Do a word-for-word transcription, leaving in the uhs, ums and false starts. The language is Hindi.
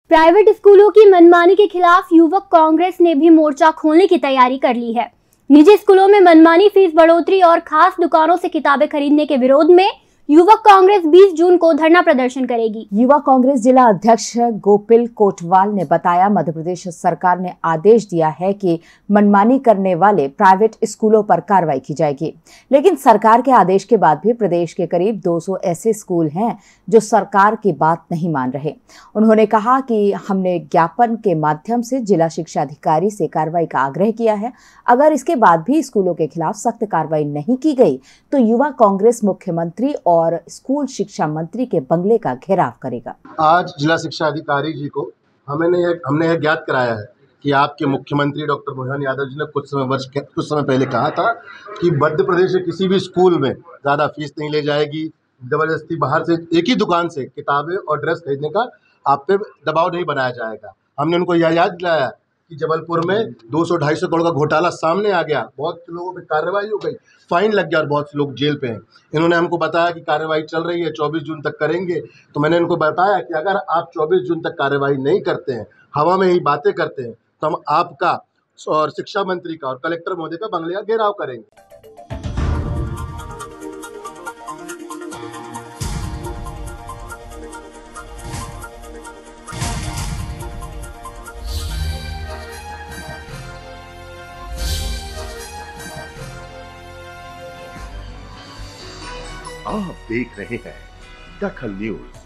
प्राइवेट स्कूलों की मनमानी के खिलाफ युवक कांग्रेस ने भी मोर्चा खोलने की तैयारी कर ली है। निजी स्कूलों में मनमानी फीस बढ़ोतरी और खास दुकानों से किताबें खरीदने के विरोध में युवक कांग्रेस बीस जून को धरना प्रदर्शन करेगी। युवा कांग्रेस जिला अध्यक्ष गोपिल कोटवाल ने बताया, मध्य प्रदेश सरकार ने आदेश दिया है कि मनमानी करने वाले प्राइवेट स्कूलों पर कार्रवाई की जाएगी। लेकिन सरकार के आदेश के बाद भी प्रदेश के करीब दो सौ ऐसे स्कूल हैं जो सरकार की बात नहीं मान रहे। उन्होंने कहा कि हमने ज्ञापन के माध्यम से जिला शिक्षा अधिकारी से कार्रवाई का आग्रह किया है। अगर इसके बाद भी स्कूलों के खिलाफ सख्त कार्रवाई नहीं की गई तो युवा कांग्रेस मुख्यमंत्री और और स्कूल शिक्षा मंत्री के बंगले का घेराव करेगा। आज जिला शिक्षा अधिकारी जी को हमने यह हमने यह ज्ञात कराया है कि आपके मुख्यमंत्री डॉक्टर मोहन यादव जी ने कुछ समय वर्ष कुछ समय पहले कहा था कि मध्य प्रदेश के किसी भी स्कूल में ज़्यादा फीस नहीं ले जाएगी, जबरदस्ती बाहर से एक ही दुकान से किताबें और ड्रेस खरीदने का आप पे दबाव नहीं बनाया जाएगा। हमने उनको यह याद दिलाया कि जबलपुर में दो सौ ढाई सौ करोड़ का घोटाला सामने आ गया, बहुत लोगों पे कार्रवाई हो गई, फाइन लग गया और बहुत से लोग जेल पे हैं। इन्होंने हमको बताया कि कार्रवाई चल रही है, चौबीस जून तक करेंगे। तो मैंने इनको बताया कि अगर आप चौबीस जून तक कार्रवाई नहीं करते हैं, हवा में ही बातें करते हैं, तो हम आपका और शिक्षा मंत्री का और कलेक्टर महोदय का बंगले का घेराव करेंगे। आप देख रहे हैं दखल न्यूज।